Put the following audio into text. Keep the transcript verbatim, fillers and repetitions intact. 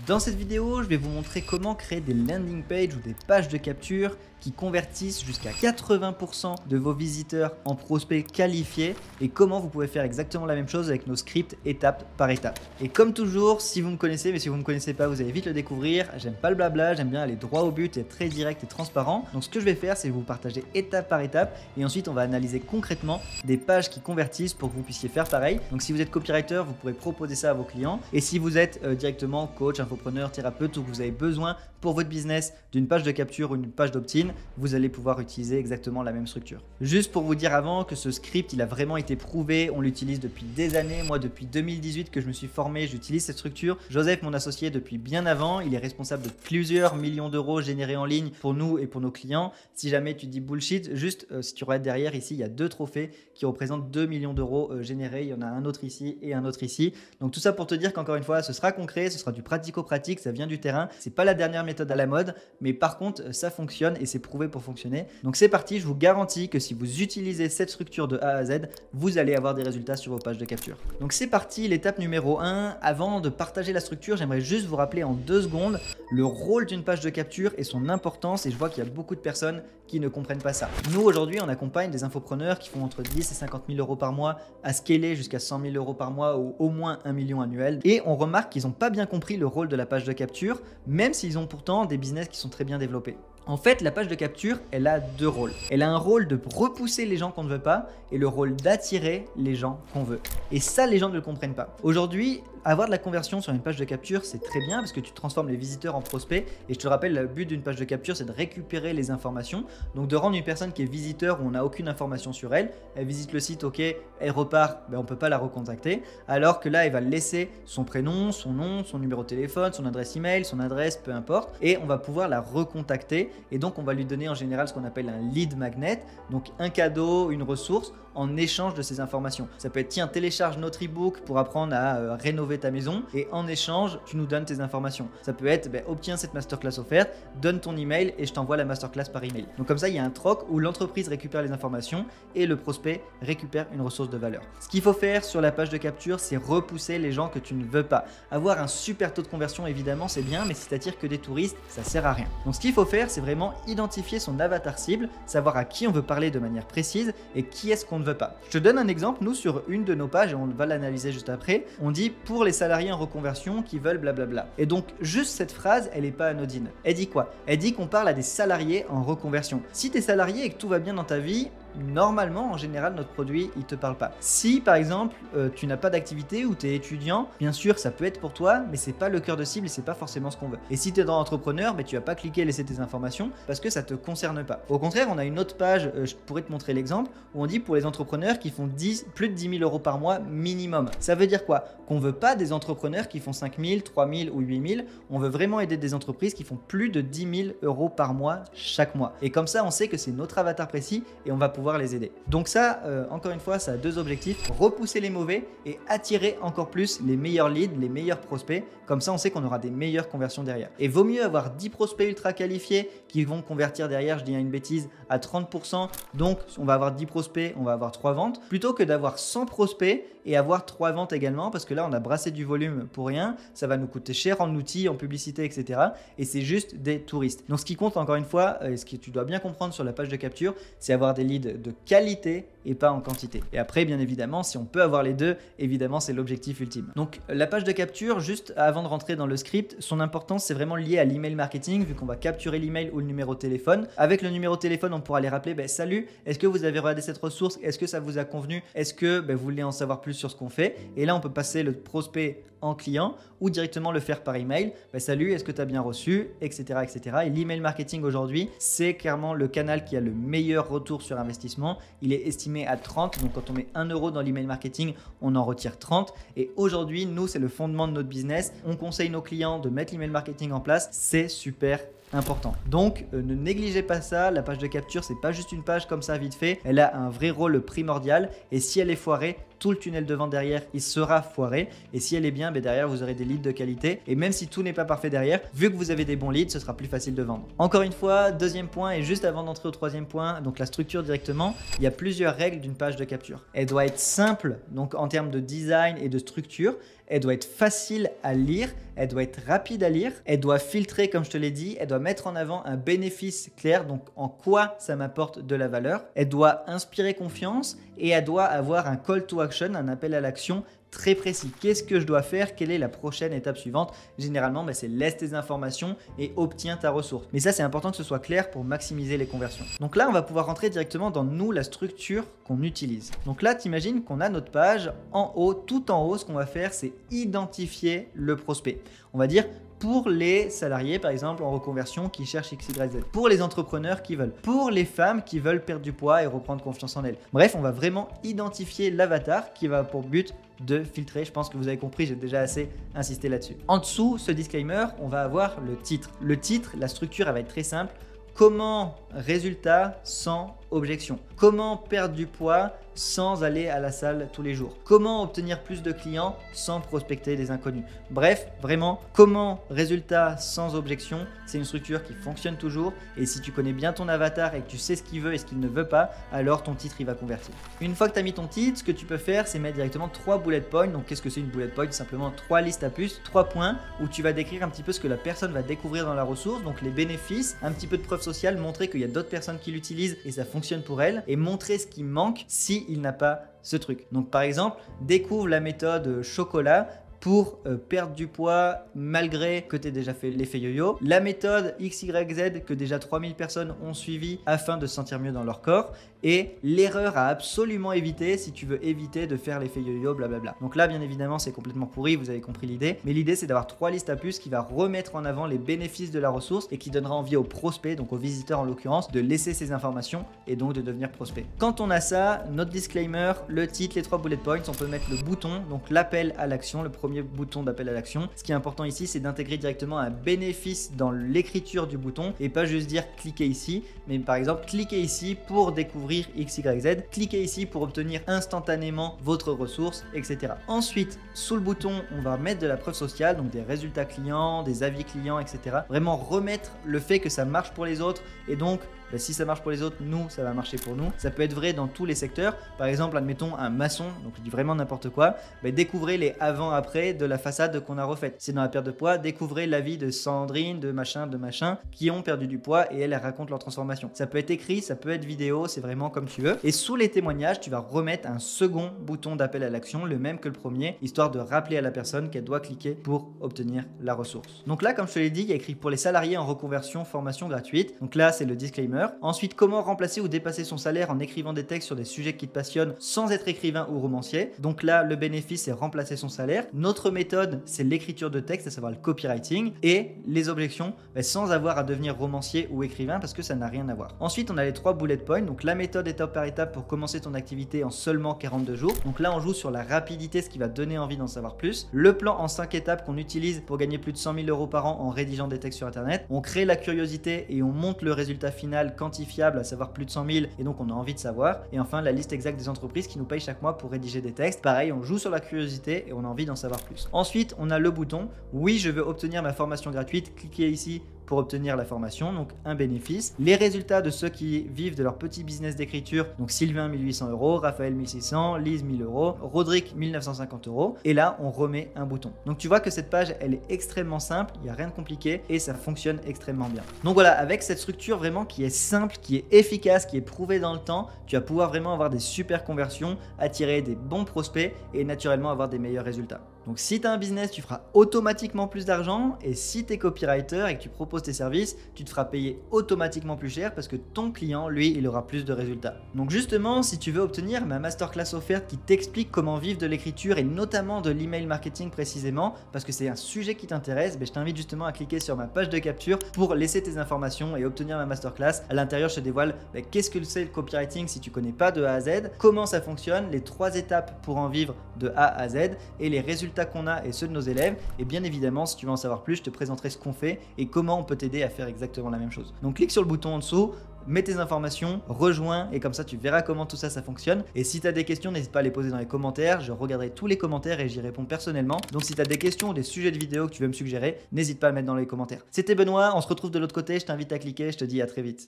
Dans cette vidéo, je vais vous montrer comment créer des landing pages ou des pages de capture qui convertissent jusqu'à quatre-vingts pour cent de vos visiteurs en prospects qualifiés et comment vous pouvez faire exactement la même chose avec nos scripts étape par étape. Et comme toujours, si vous me connaissez, mais si vous ne me connaissez pas, vous allez vite le découvrir. J'aime pas le blabla, j'aime bien aller droit au but et être très direct et transparent. Donc ce que je vais faire, c'est vous partager étape par étape et ensuite on va analyser concrètement des pages qui convertissent pour que vous puissiez faire pareil. Donc si vous êtes copywriter, vous pourrez proposer ça à vos clients. Et si vous êtes euh, directement coach, infopreneur, thérapeute ou que vous avez besoin pour votre business d'une page de capture ou d'une page d'opt-in, vous allez pouvoir utiliser exactement la même structure. Juste pour vous dire avant que ce script, il a vraiment été prouvé, on l'utilise depuis des années. Moi, depuis deux mille dix-huit que je me suis formé, j'utilise cette structure. Joseph, mon associé, depuis bien avant, il est responsable de plusieurs millions d'euros générés en ligne pour nous et pour nos clients. Si jamais tu dis bullshit, juste euh, si tu regardes derrière ici, il y a deux trophées qui représentent deux millions d'euros euh, générés. Il y en a un autre ici et un autre ici. Donc tout ça pour te dire qu'encore une fois, ce sera concret, ce sera du pratico-pratique, ça vient du terrain. C'est pas la dernière méthode à la mode, mais par contre, ça fonctionne et c'est prouvé pour fonctionner. Donc c'est parti, je vous garantis que si vous utilisez cette structure de A à Z, vous allez avoir des résultats sur vos pages de capture. Donc c'est parti, l'étape numéro un. Avant de partager la structure, j'aimerais juste vous rappeler en deux secondes le rôle d'une page de capture et son importance. Et je vois qu'il y a beaucoup de personnes qui ne comprennent pas ça. Nous aujourd'hui, on accompagne des infopreneurs qui font entre dix et cinquante mille euros par mois à scaler jusqu'à cent mille euros par mois ou au moins un million annuel. Et on remarque qu'ils n'ont pas bien compris le rôle de la page de capture, même s'ils ont pourtant des business qui sont très bien développés. En fait, la page de capture, elle a deux rôles. Elle a un rôle de repousser les gens qu'on ne veut pas et le rôle d'attirer les gens qu'on veut. Et ça, les gens ne le comprennent pas. Aujourd'hui, avoir de la conversion sur une page de capture, c'est très bien parce que tu transformes les visiteurs en prospects. Et je te rappelle, le but d'une page de capture, c'est de récupérer les informations. Donc de rendre une personne qui est visiteur où on n'a aucune information sur elle, elle visite le site, ok, elle repart, ben on ne peut pas la recontacter. Alors que là, elle va laisser son prénom, son nom, son numéro de téléphone, son adresse email, son adresse, peu importe. Et on va pouvoir la recontacter. Et donc, on va lui donner en général ce qu'on appelle un lead magnet, donc un cadeau, une ressource en échange de ces informations. Ça peut être, tiens, télécharge notre e-book pour apprendre à euh, rénover ta maison et en échange, tu nous donnes tes informations. Ça peut être, ben, obtiens cette masterclass offerte, donne ton email et je t'envoie la masterclass par email. Donc comme ça, il y a un troc où l'entreprise récupère les informations et le prospect récupère une ressource de valeur. Ce qu'il faut faire sur la page de capture, c'est repousser les gens que tu ne veux pas. Avoir un super taux de conversion, évidemment, c'est bien, mais si tu attires que des touristes, ça sert à rien. Donc ce qu'il faut faire, c'est vraiment identifier son avatar cible, savoir à qui on veut parler de manière précise et qui est-ce qu'on ne veut pas. Je te donne un exemple, nous sur une de nos pages, et on va l'analyser juste après, on dit pour les salariés en reconversion qui veulent blablabla. Et donc juste cette phrase, elle n'est pas anodine. Elle dit quoi? Elle dit qu'on parle à des salariés en reconversion. Si tu es salarié et que tout va bien dans ta vie, normalement, en général, notre produit, il te parle pas. Si, par exemple, euh, tu n'as pas d'activité ou tu es étudiant, bien sûr, ça peut être pour toi, mais c'est pas le cœur de cible et c'est pas forcément ce qu'on veut. Et si tu es dans entrepreneur, ben, tu vas pas cliquer et laisser tes informations parce que ça te concerne pas. Au contraire, on a une autre page, euh, je pourrais te montrer l'exemple, où on dit pour les entrepreneurs qui font dix, plus de dix mille euros par mois minimum. Ça veut dire quoi? Qu'on veut pas des entrepreneurs qui font cinq mille, trois mille ou huit mille. On veut vraiment aider des entreprises qui font plus de dix mille euros par mois chaque mois. Et comme ça, on sait que c'est notre avatar précis et on va pouvoir les aider. Donc ça, euh, encore une fois, ça a deux objectifs, repousser les mauvais et attirer encore plus les meilleurs leads, les meilleurs prospects. Comme ça, on sait qu'on aura des meilleures conversions derrière. Et vaut mieux avoir dix prospects ultra qualifiés qui vont convertir derrière, je dis une bêtise, à trente pour cent. Donc, on va avoir dix prospects, on va avoir trois ventes, plutôt que d'avoir cent prospects et avoir trois ventes également, parce que là, on a brassé du volume pour rien. Ça va nous coûter cher en outils, en publicité, et cetera. Et c'est juste des touristes. Donc, ce qui compte, encore une fois, et ce que tu dois bien comprendre sur la page de capture, c'est avoir des leads de qualité et pas en quantité. Et après, bien évidemment, si on peut avoir les deux, évidemment, c'est l'objectif ultime. Donc, la page de capture, juste avant de rentrer dans le script, son importance, c'est vraiment lié à l'email marketing, vu qu'on va capturer l'email ou le numéro de téléphone. Avec le numéro de téléphone, on pourra les rappeler, ben, salut, est-ce que vous avez regardé cette ressource? Est-ce que ça vous a convenu? Est-ce que ben, vous voulez en savoir plus sur ce qu'on fait? Et là, on peut passer le prospect en client ou directement le faire par email. Ben, salut, est-ce que tu as bien reçu? Etc. et cetera. Et l'email marketing aujourd'hui, c'est clairement le canal qui a le meilleur retour sur investissement. Il est estimé à trente. Donc, quand on met un euro dans l'email marketing, on en retire trente. Et aujourd'hui, nous, c'est le fondement de notre business. On conseille nos clients de mettre l'email marketing en place. C'est super important. Donc, euh, ne négligez pas ça. La page de capture, c'est pas juste une page comme ça vite fait. Elle a un vrai rôle primordial. Et si elle est foirée, tout le tunnel de vente derrière, il sera foiré. Et si elle est bien, ben derrière, vous aurez des leads de qualité. Et même si tout n'est pas parfait derrière, vu que vous avez des bons leads, ce sera plus facile de vendre. Encore une fois, deuxième point, et juste avant d'entrer au troisième point, donc la structure directement, il y a plusieurs règles d'une page de capture. Elle doit être simple, donc en termes de design et de structure. elle doit être facile à lire, elle doit être rapide à lire, elle doit filtrer comme je te l'ai dit, elle doit mettre en avant un bénéfice clair, donc en quoi ça m'apporte de la valeur, elle doit inspirer confiance et elle doit avoir un call to action, un appel à l'action très précis. Qu'est-ce que je dois faire? Quelle est la prochaine étape suivante? Généralement, bah, c'est laisse tes informations et obtiens ta ressource. Mais ça, c'est important que ce soit clair pour maximiser les conversions. Donc là, on va pouvoir rentrer directement dans nous, la structure qu'on utilise. Donc là, t'imagines qu'on a notre page en haut, tout en haut, ce qu'on va faire, c'est identifier le prospect. On va dire pour les salariés, par exemple, en reconversion qui cherchent X Y Z. Pour les entrepreneurs qui veulent. Pour les femmes qui veulent perdre du poids et reprendre confiance en elles. Bref, on va vraiment identifier l'avatar qui va pour but de filtrer. Je pense que vous avez compris, j'ai déjà assez insisté là-dessus. En dessous, ce disclaimer, on va avoir le titre. Le titre, la structure, elle va être très simple. Comment résultat sans objection? Comment perdre du poids sans aller à la salle tous les jours? Comment obtenir plus de clients sans prospecter des inconnus? Bref, vraiment, comment résultat sans objection? C'est une structure qui fonctionne toujours et si tu connais bien ton avatar et que tu sais ce qu'il veut et ce qu'il ne veut pas, alors ton titre il va convertir. Une fois que tu as mis ton titre, ce que tu peux faire, c'est mettre directement trois bullet points. Donc qu'est-ce que c'est une bullet point? Simplement trois listes à plus, trois points où tu vas décrire un petit peu ce que la personne va découvrir dans la ressource, donc les bénéfices, un petit peu de preuve sociale, montrer qu'il y a d'autres personnes qui l'utilisent et ça fonctionne pour elle et montrer ce qui manque s'il n'a pas ce truc. Donc par exemple, découvre la méthode chocolat pour euh, perdre du poids malgré que tu aies déjà fait l'effet yo-yo. La méthode X Y Z que déjà trois mille personnes ont suivi afin de se sentir mieux dans leur corps. Et l'erreur à absolument éviter si tu veux éviter de faire l'effet yo-yo, blablabla. Donc là, bien évidemment, c'est complètement pourri, vous avez compris l'idée. Mais l'idée, c'est d'avoir trois listes à plus qui va remettre en avant les bénéfices de la ressource et qui donnera envie aux prospects, donc aux visiteurs en l'occurrence, de laisser ces informations et donc de devenir prospect. Quand on a ça, notre disclaimer, le titre, les trois bullet points, on peut mettre le bouton, donc l'appel à l'action, le premier bouton d'appel à l'action. Ce qui est important ici, c'est d'intégrer directement un bénéfice dans l'écriture du bouton et pas juste dire cliquez ici, mais par exemple cliquez ici pour découvrir X Y Z, cliquez ici pour obtenir instantanément votre ressource, et cetera. Ensuite, sous le bouton, on va mettre de la preuve sociale, donc des résultats clients, des avis clients, et cetera. Vraiment remettre le fait que ça marche pour les autres et donc bah, si ça marche pour les autres, nous, ça va marcher pour nous. Ça peut être vrai dans tous les secteurs. Par exemple, admettons un maçon, donc je dis vraiment n'importe quoi, bah, découvrez les avant-après de la façade qu'on a refaite. C'est dans la perte de poids, découvrez l'avis de Sandrine, de machin, de machin, qui ont perdu du poids et elles, elles racontent leur transformation. Ça peut être écrit, ça peut être vidéo, c'est vraiment comme tu veux. Et sous les témoignages, tu vas remettre un second bouton d'appel à l'action, le même que le premier, histoire de rappeler à la personne qu'elle doit cliquer pour obtenir la ressource. Donc là, comme je te l'ai dit, il y a écrit pour les salariés en reconversion, formation gratuite. Donc là, c'est le disclaimer. Ensuite, comment remplacer ou dépasser son salaire en écrivant des textes sur des sujets qui te passionnent sans être écrivain ou romancier. Donc là, le bénéfice, c'est remplacer son salaire. Notre méthode, c'est l'écriture de texte, à savoir le copywriting. Et les objections, bah, sans avoir à devenir romancier ou écrivain parce que ça n'a rien à voir. Ensuite, on a les trois bullet points. Donc la méthode étape par étape pour commencer ton activité en seulement quarante-deux jours. Donc là, on joue sur la rapidité, ce qui va donner envie d'en savoir plus. Le plan en cinq étapes qu'on utilise pour gagner plus de cent mille euros par an en rédigeant des textes sur Internet. On crée la curiosité et on monte le résultat final quantifiable, à savoir plus de cent mille, et donc on a envie de savoir. Et enfin, la liste exacte des entreprises qui nous payent chaque mois pour rédiger des textes. Pareil, on joue sur la curiosité et on a envie d'en savoir plus. Ensuite, on a le bouton « Oui, je veux obtenir ma formation gratuite ». Cliquez ici pour obtenir la formation, donc un bénéfice. Les résultats de ceux qui vivent de leur petit business d'écriture, donc Sylvain mille huit cents euros, Raphaël mille six cents, Lise mille euros, Rodrigue mille neuf cent cinquante euros. Et là, on remet un bouton. Donc tu vois que cette page, elle est extrêmement simple, il n'y a rien de compliqué et ça fonctionne extrêmement bien. Donc voilà, avec cette structure vraiment qui est simple, qui est efficace, qui est prouvée dans le temps, tu vas pouvoir vraiment avoir des super conversions, attirer des bons prospects et naturellement avoir des meilleurs résultats. Donc si tu as un business, tu feras automatiquement plus d'argent et si tu es copywriter et que tu proposes tes services, tu te feras payer automatiquement plus cher parce que ton client, lui, il aura plus de résultats. Donc justement, si tu veux obtenir ma masterclass offerte qui t'explique comment vivre de l'écriture et notamment de l'email marketing précisément, parce que c'est un sujet qui t'intéresse, ben je t'invite justement à cliquer sur ma page de capture pour laisser tes informations et obtenir ma masterclass. À l'intérieur, je te dévoile ben, qu'est-ce que c'est le copywriting si tu connais pas de A à Z, comment ça fonctionne, les trois étapes pour en vivre de A à Z et les résultats qu'on a et ceux de nos élèves. Et bien évidemment, si tu veux en savoir plus, je te présenterai ce qu'on fait et comment on peut t'aider à faire exactement la même chose. Donc clique sur le bouton en dessous, mets tes informations, rejoins et comme ça tu verras comment tout ça ça fonctionne. Et si tu as des questions, n'hésite pas à les poser dans les commentaires, je regarderai tous les commentaires et j'y réponds personnellement. Donc si tu as des questions ou des sujets de vidéos que tu veux me suggérer, n'hésite pas à le mettre dans les commentaires. C'était Benoît, on se retrouve de l'autre côté, je t'invite à cliquer, je te dis à très vite.